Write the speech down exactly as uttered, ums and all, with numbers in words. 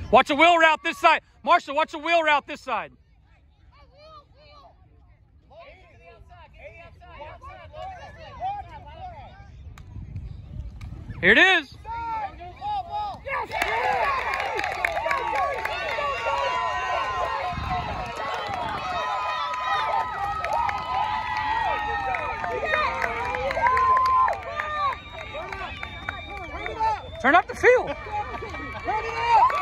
Watch a wheel route this side. Marshall, watch a wheel route this side. Here it is. Turn up the field.